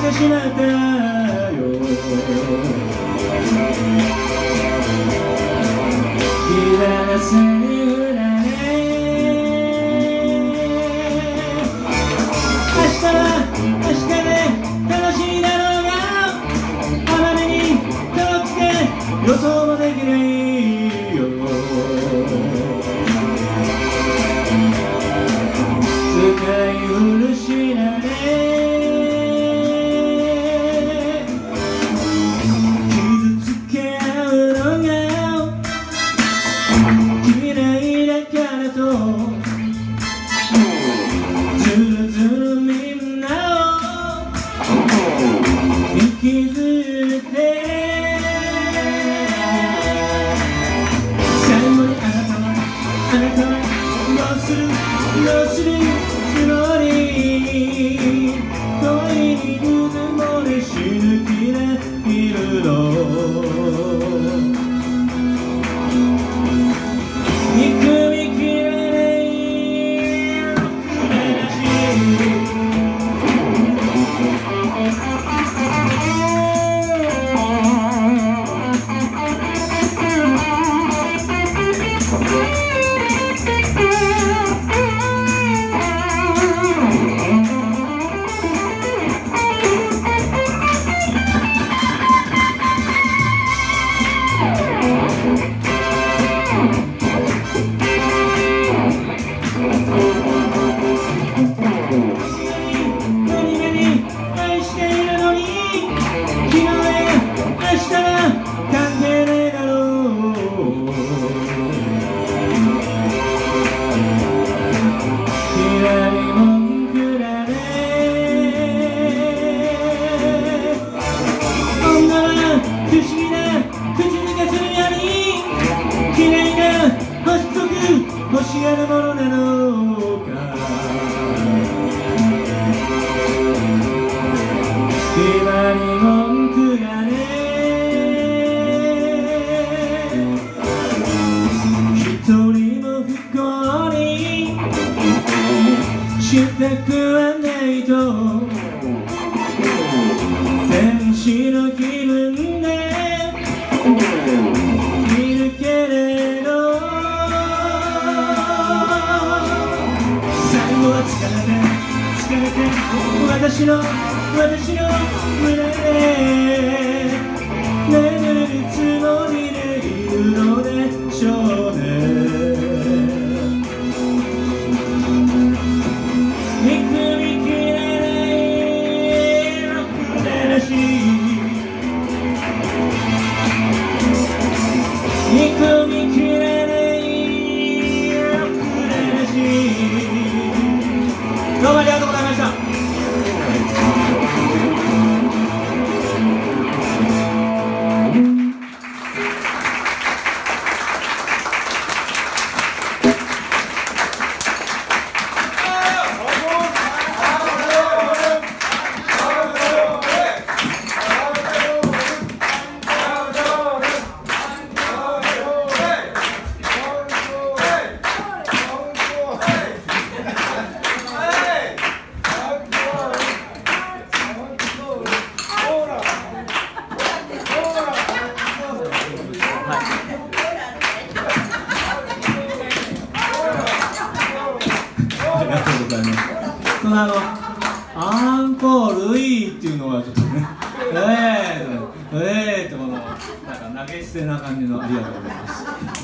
てしまったよ。綺麗なセリフだね。明日は明日で楽しいだろうが、あまりに遠くて予想もできないよ。使い古しだね。傷つけ合うのが嫌いだからと、ずるずるみんなを引きずって最後にあなたはどうするつもり、恋にうずもれ死ぬ気でいるの。憎みきれない話。欲しがるものなのか。決まり文句がね。一人も不幸にしたくはないと、天使の気分でいるけれど、疲れて私の胸で眠るつもりでいるのでしょうね。憎みきれないろくでなし、憎みきれないろくでなし。どうもありがとうございました。そのアンコールいいっていうのはちょっとね、このなんか投げ捨てな感じのありがとうございます。